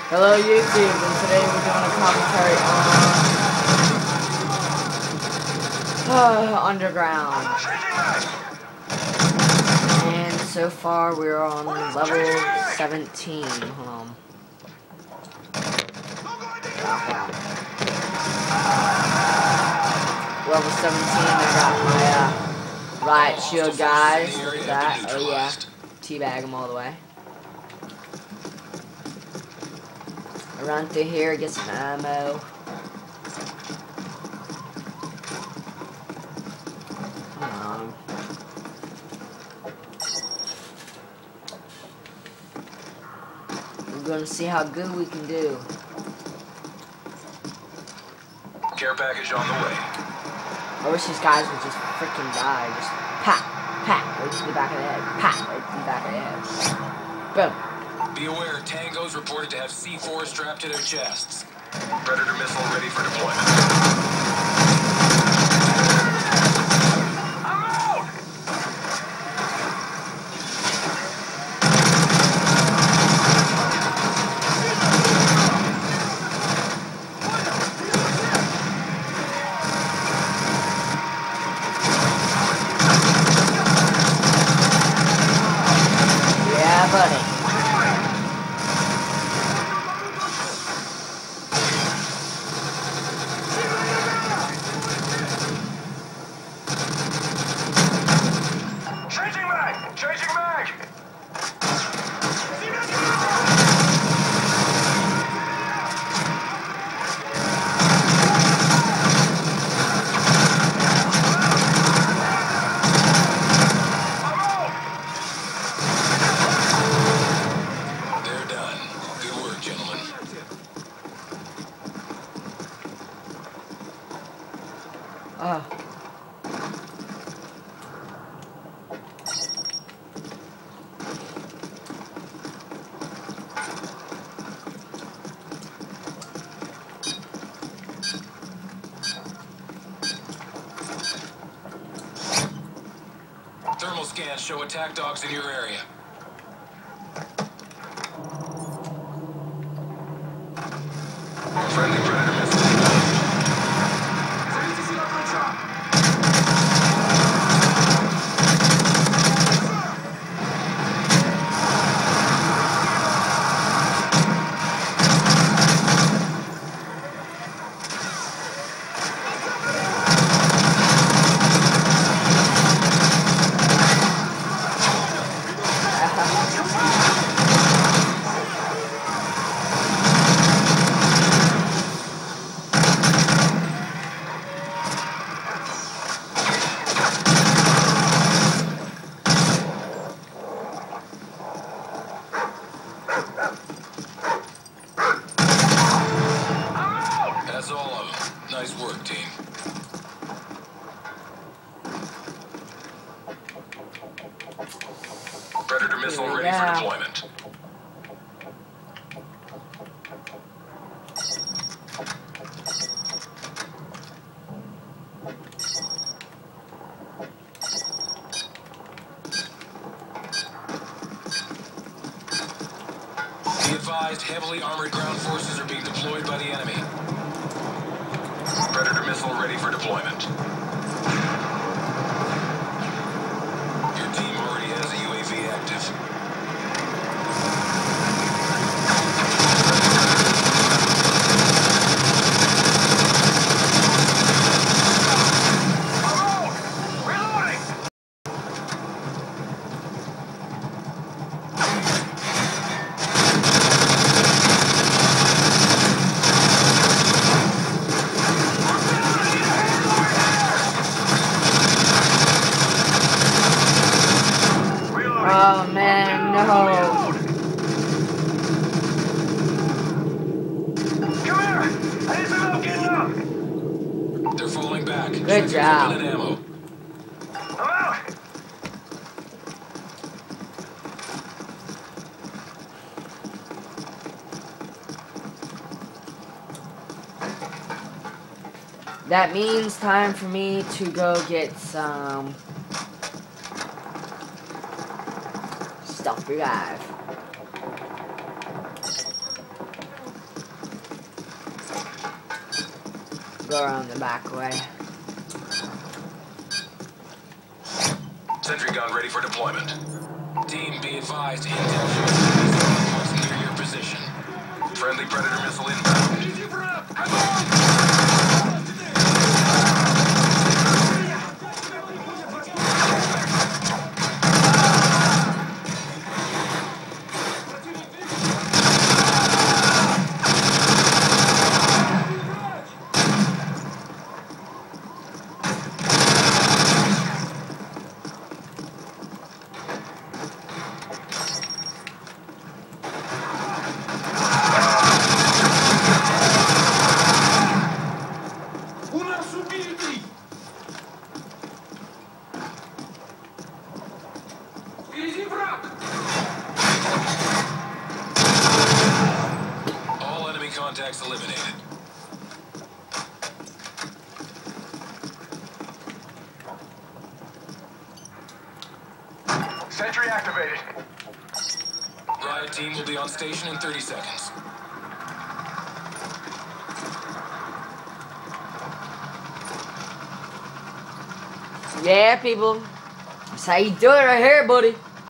Hello YouTube, and today we're doing a commentary on Underground. And so far we're on level 17. Hold on. Level 17, I got my riot shield guys. Look at that. Oh yeah. Teabag them all the way. I run through here, get some ammo. Come on. We're gonna see how good we can do. Care package on the way. I wish these guys would just freaking die. Just pat, pat, right to the back of the head. Pat, right to the back of the head. Boom. Be aware, tangos reported to have C4 strapped to their chests. Predator missile ready for deployment. I'm out! Yeah, buddy. Changing mag! They're done. Good work, gentlemen. Thermal scans show attack dogs in your area. Friendly predator missile. That's all of them. Nice work, team. Predator missile ready for deployment. Be advised, heavily armored ground forces are being deployed by the enemy. Predator missile ready for deployment. Your team already has a UAV active. Reloading! Oh man, no. Come here! I need some help getting up! They're falling back. Good job. And ammo. I'm out! That means time for me to go get some stuff revive. Go around the back way. Sentry gun ready for deployment. Team, be advised, intel shows near your position. Friendly Predator missile inbound. All enemy contacts eliminated. Sentry activated. Riot team will be on station in 30 seconds. Yeah, people. That's how you do it right here, buddy.